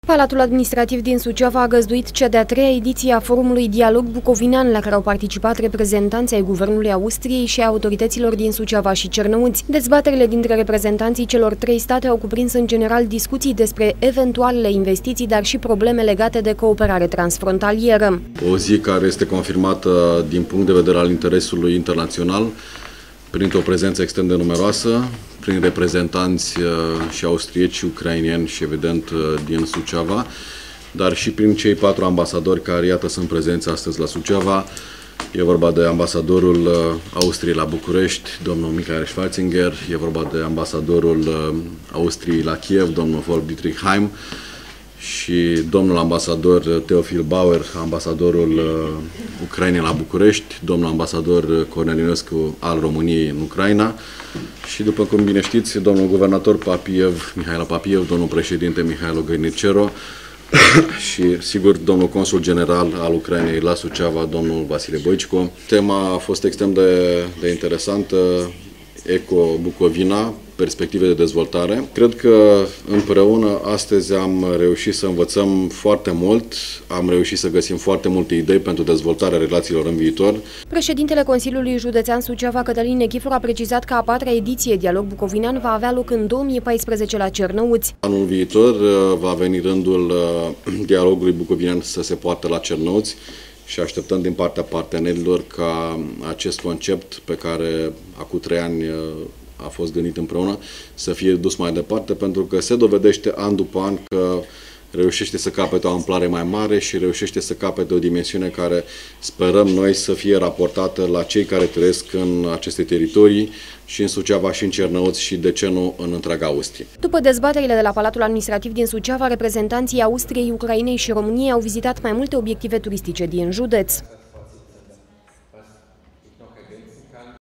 Palatul Administrativ din Suceava a găzduit cea de-a treia ediție a Forumului Dialog Bucovinean, la care au participat reprezentanți ai Guvernului Austriei și a autorităților din Suceava și Cernăuți. Dezbaterile dintre reprezentanții celor trei state au cuprins în general discuții despre eventualele investiții, dar și probleme legate de cooperare transfrontalieră. O zi care este confirmată din punct de vedere al interesului internațional, printr-o prezență extrem de numeroasă, prin reprezentanți și austrieci și ucraineni și evident din Suceava, dar și prin cei 4 ambasadori care, iată, sunt prezenți astăzi la Suceava. E vorba de ambasadorul Austriei la București, domnul Michael Schwarzinger, e vorba de ambasadorul Austriei la Kiev, domnul Wolf Dietrich Heim, și domnul ambasador Teofil Bauer, ambasadorul Ucrainei la București, domnul ambasador Cornelinescu al României în Ucraina și, după cum bine știți, domnul guvernator Papiev, Mihailo Papiev, domnul președinte Mihailo Grinichero și, sigur, domnul consul general al Ucrainei la Suceava, domnul Vasile Boicco. Tema a fost extrem de interesantă, Eco-Bucovina, perspective de dezvoltare. Cred că împreună astăzi am reușit să învățăm foarte mult, am reușit să găsim foarte multe idei pentru dezvoltarea relațiilor în viitor. Președintele Consiliului Județean Suceava, Cătălin Nechifor, a precizat că a 4-a ediție Dialog Bucovinean va avea loc în 2014 la Cernăuți. Anul viitor va veni rândul dialogului bucovinean să se poartă la Cernăuți și așteptăm din partea partenerilor ca acest concept pe care acum 3 ani a fost gândit împreună să fie dus mai departe, pentru că se dovedește an după an că reușește să capete o amploare mai mare și reușește să capete o dimensiune care sperăm noi să fie raportată la cei care trăiesc în aceste teritorii și în Suceava și în Cernăuți și, de ce nu, în întreaga Austrie. După dezbaterile de la Palatul Administrativ din Suceava, reprezentanții Austriei, Ucrainei și României au vizitat mai multe obiective turistice din județ.